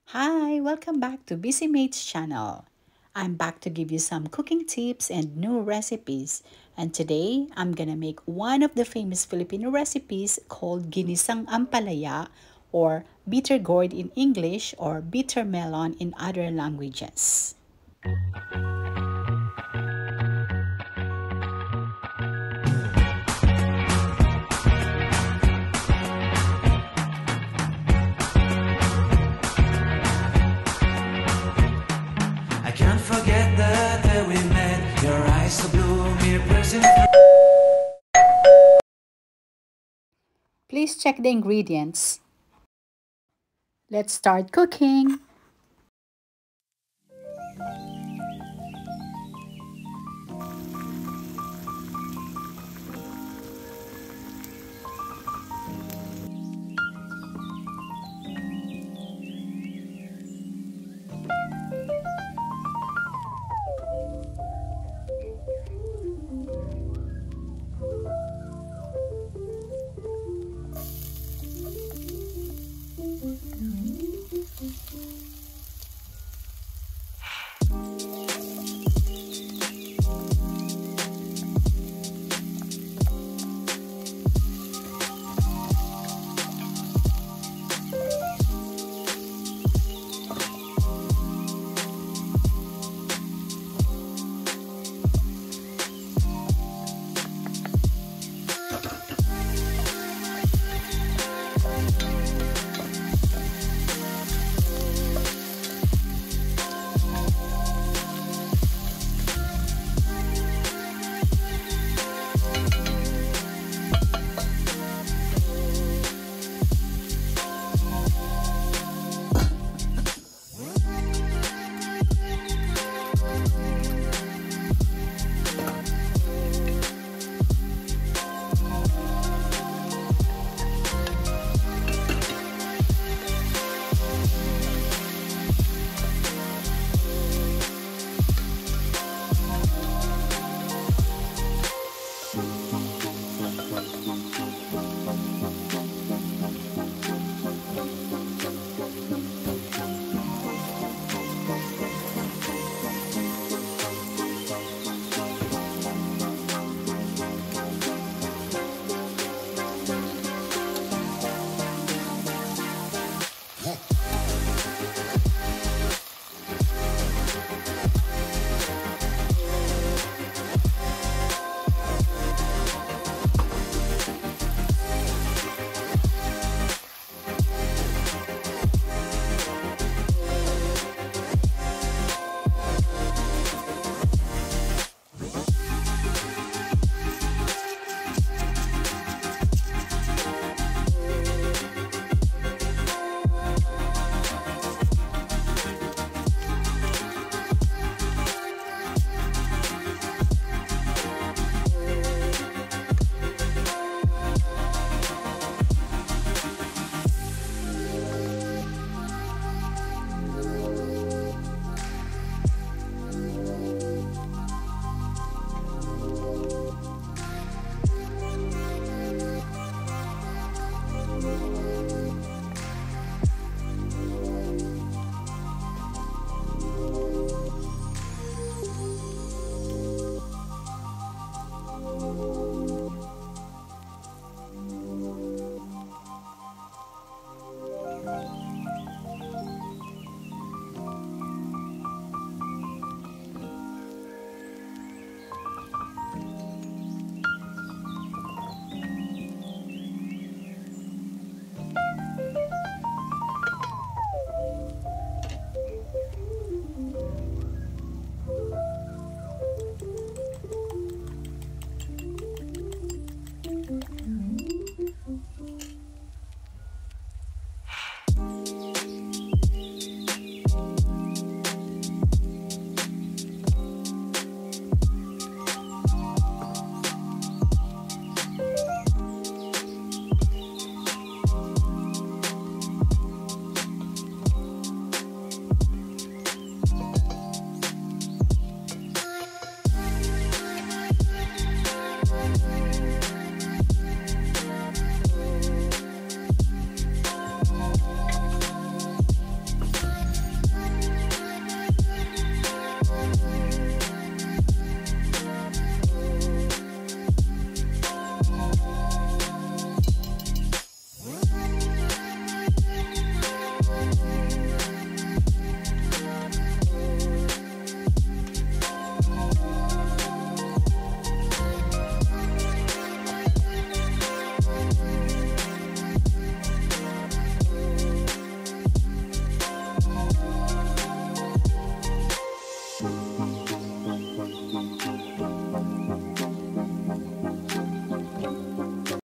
Hi, welcome back to Busy Mates channel. I'm back to give you some cooking tips and new recipes. And today, I'm gonna make one of the famous Filipino recipes called Ginisang Ampalaya, or bitter gourd in English, or bitter melon in other languages. I can't forget the day we met. Your eyes so blue, me piercing. Please check the ingredients. Let's start cooking.